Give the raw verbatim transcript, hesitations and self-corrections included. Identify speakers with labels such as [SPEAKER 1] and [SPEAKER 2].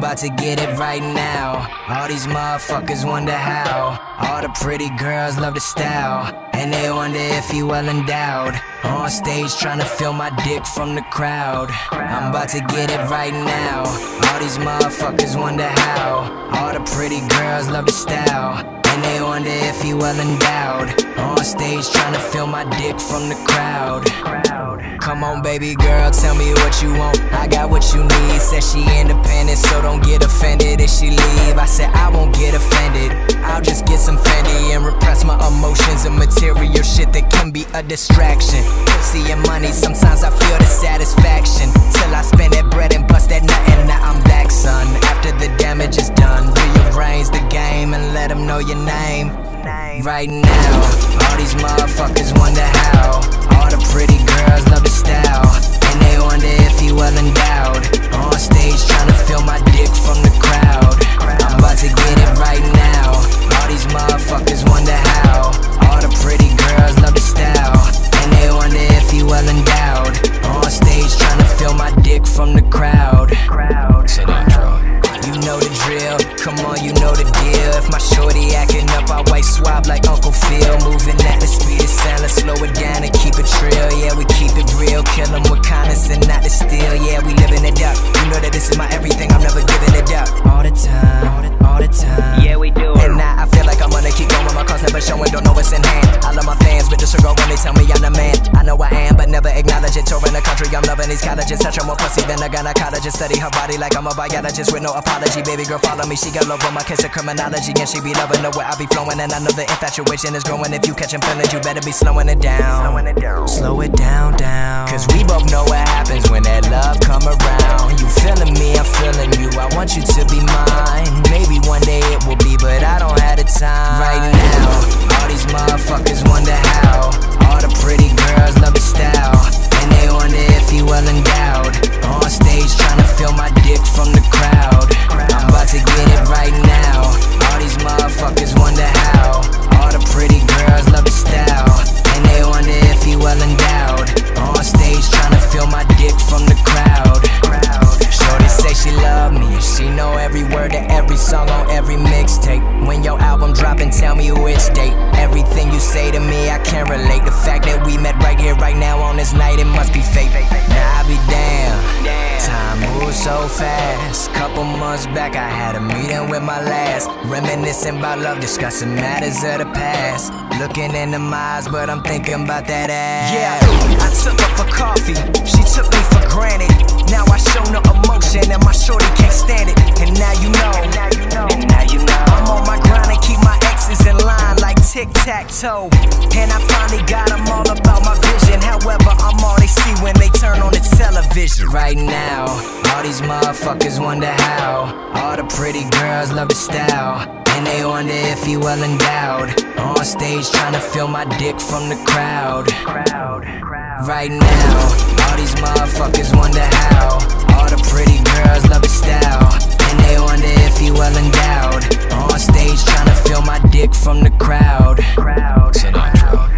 [SPEAKER 1] about to get it right now. All these motherfuckers wonder how. All the pretty girls love the style, and they wonder if you well endowed. On stage trying to feel my dick from the crowd. I'm about to get it right now. All these motherfuckers wonder how. All the pretty girls love the style, and they wonder if you well endowed. On stage trying to feel my dick from the crowd. Come on baby girl, tell me what you want. I got what you need. Said she independent, so don't get offended if she leave. I said I won't get offended. I'll just get some Fendi and repress my emotions and material shit that can be a distraction. Pussy and money, sometimes I feel the satisfaction till I spend that bread and bust that nut, and now I'm back, son. After the damage is done, rearrange the game and let them know your name. Right now, all these motherfuckers wonder how. All the pretty girls love the style, and they wonder if you well endowed. On stage trying to feel my dick from the crowd. I'm about to get it right now. All these motherfuckers wonder how. All the pretty girls love the style, and they wonder if you well endowed. On stage trying to feel my dick from the crowd. You know the drill, come on, you know the deal. If my shorty acting up, I white swab like Uncle Phil. Moving at the speed of sound, let's slow it down and keep it trill. Yeah, we keep it real, kill them with kindness and not the steel. Yeah, we living it up, you know that this is my everything, I'm never giving it up. All the time, all the, all the time. Yeah, we do it. And now I feel like I'm gonna keep going, my cause never showing, don't know what's in hand. I love my fans, but disregard when they tell me I'm the man. I know I am, but never acknowledge it. Touring the country, I'm loving these colleges. Touch her more pussy than a gynecologist. Study her body like I'm a biologist with no apology. Baby girl, follow me, she got love on my kiss of criminology, and she be loving the way I be flowing. And I know the infatuation is growing. If you catching feelings, you better be slowing it down. Slowing it down. Slow it down, down. Cause we both know what happens when that love come around. You feeling me, I'm feeling you. I want you to be mine. Maybe one day it will be, but I don't have the time. Right now, all these motherfuckers wonder how. All the pretty girls love the style, and they wonder if you well endowed. On stage trying to feel my dick from the crowd. I'm about to get it right now. All these motherfuckers wonder how. All the pretty girls love the style, and they wonder if you well endowed. On stage trying to feel my dick from the crowd. Shorty say she love me, and she know every word to every song on every mixtape. When your album dropping, tell me which date. Everything you say to me, I can't relate. The fact that we met right here, right now on this night, it must be fate. Now I be damn, time moves so fast. Couple months back, I had a meeting with my last, reminiscing about love, discussing matters of the past. Looking in the eyes, but I'm thinking about that ass. Yeah, I took her for coffee, she took me for granted. Now I show no emotion, and my shorty can't stand it. And now you know, and now you know, and now you know. I'm on my grind and keep my exes in line like tic-tac-toe. And I finally got them all about my vision. However, I'm all they see when they turn on the television. Right now, all these motherfuckers wonder how. All the pretty girls love the style, and they wonder if you well endowed. On stage trying to feel my dick from the crowd. Right now, all these motherfuckers wonder how. All the pretty girls love the style, and they wonder if you well endowed. On stage trying to feel my dick from the crowd.